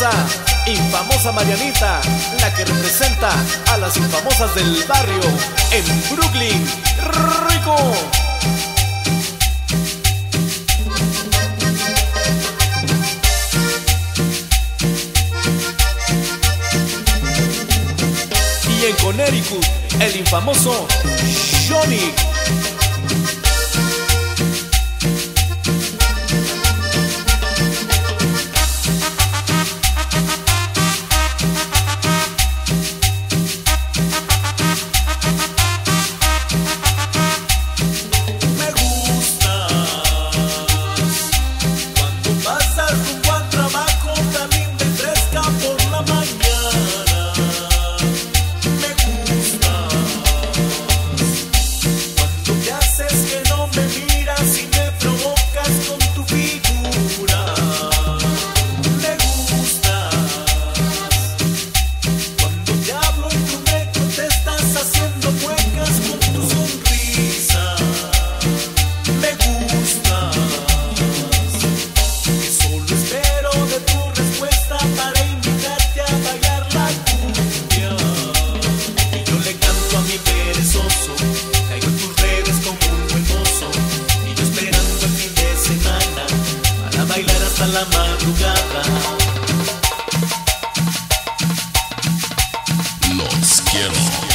infamosa, infamosa Marianita, la que representa a las infamosas del barrio en Brooklyn. ¡Rico! Y en Connecticut, el infamoso Johnny. La madrugada. Los quiero.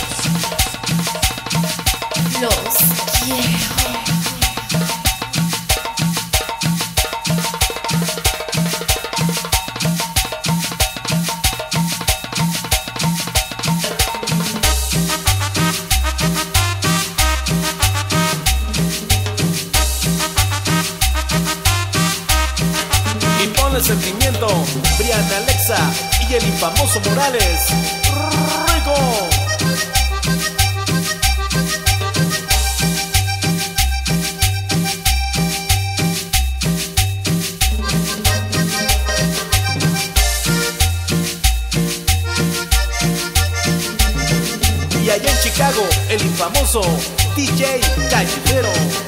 Los quiero. El sentimiento, Brianna Alexa y el infamoso Morales. ¡Rico! Y allá en Chicago, el infamoso DJ Callejero.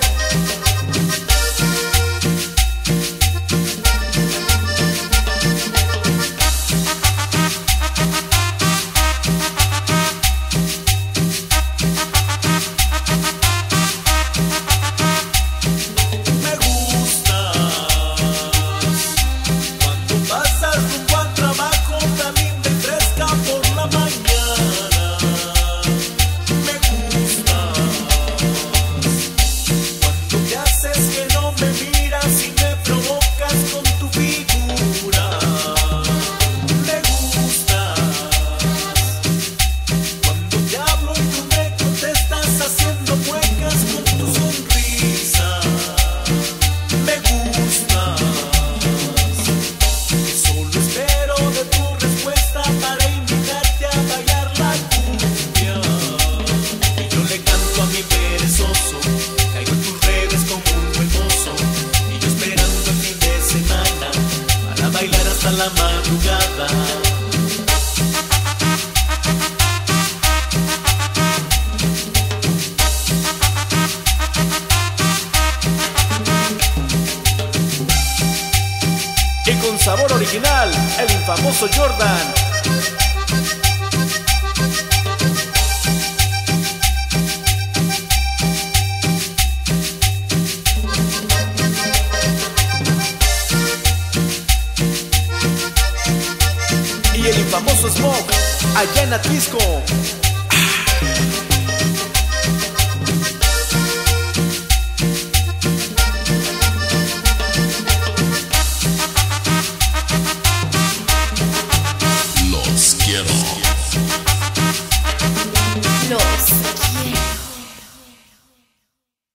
Hasta la madrugada. Y con sabor original, el infamoso Jordan. Y el infamoso Smoke, allá en Atlisco.